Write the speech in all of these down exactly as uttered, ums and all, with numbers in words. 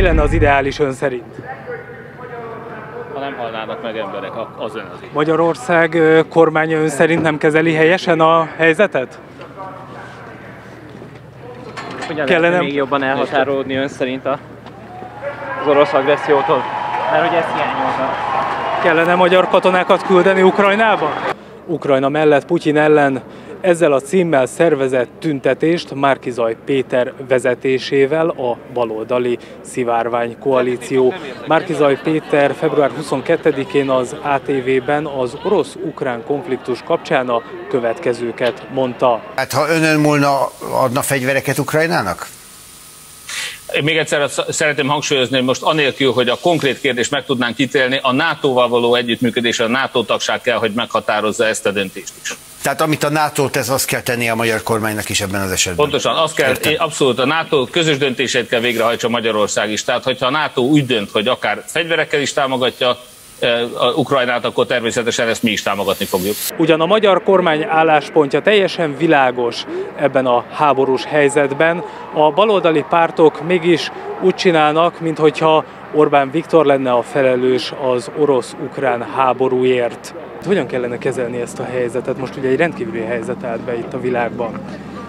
lenne az ideális ön szerint? Ha nem halnának meg emberek, az ön az. Magyarország kormánya ön szerint nem kezeli helyesen a helyzetet? Hogyan kellene még jobban elhatárolódni ön szerint az orosz agressziótól? Mert hogy ezt hiányolta. Kellene magyar katonákat küldeni Ukrajnába? Ukrajna mellett Putyin ellen ezzel a címmel szervezett tüntetést Márki-Zay Péter vezetésével a baloldali Szivárvány koalíció. Márki-Zay Péter február huszonkettedikén az á té vében az orosz-ukrán konfliktus kapcsán a következőket mondta. Hát ha önön múlna, adna fegyvereket Ukrajnának? Én még egyszer szeretném hangsúlyozni, hogy most anélkül, hogy a konkrét kérdést meg tudnánk ítélni, a nátóval való együttműködés, a NATO tagság kell, hogy meghatározza ezt a döntést is. Tehát amit a NATO tesz, azt kell tenni a magyar kormánynak is ebben az esetben. Pontosan, azt kell, abszolút a NATO közös döntését kell végrehajtsa Magyarország is. Tehát, hogyha a NATO úgy dönt, hogy akár fegyverekkel is támogatja a Ukrajnát, akkor természetesen ezt mi is támogatni fogjuk. Ugyan a magyar kormány álláspontja teljesen világos ebben a háborús helyzetben, a baloldali pártok mégis úgy csinálnak, minthogyha Orbán Viktor lenne a felelős az orosz-ukrán háborúért. Hogyan kellene kezelni ezt a helyzetet? Most ugye egy rendkívüli helyzet állt be itt a világban.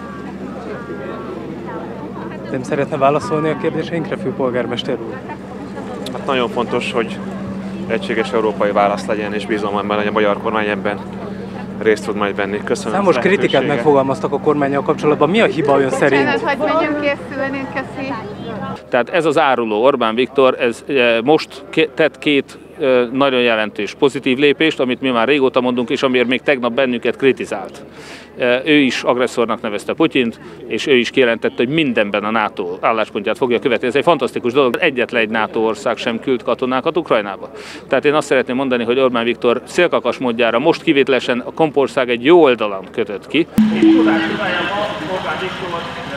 Nem szeretne válaszolni a kérdéseinkre, főpolgármester úr? Hát nagyon fontos, hogy egységes európai válasz legyen, és bízom abban, hogy a magyar kormány ebben részt tud majd venni. Köszönöm. Számos kritikát megfogalmaztak a kormánnyal kapcsolatban. Mi a hiba ön szerint? Bocsánat, hogy megyünk készülni, köszi. Tehát ez az áruló Orbán Viktor, ez most tett két nagyon jelentős pozitív lépést, amit mi már régóta mondunk, és amiért még tegnap bennünket kritizált. Ő is agresszornak nevezte Putyint, és ő is kijelentette, hogy mindenben a NATO álláspontját fogja követni. Ez egy fantasztikus dolog. Egyetlen egy NATO ország sem küld katonákat Ukrajnába. Tehát én azt szeretném mondani, hogy Orbán Viktor szélkakas módjára most kivételesen a kompország egy jó oldalon kötött ki. Én tudást ma Orbán Viktor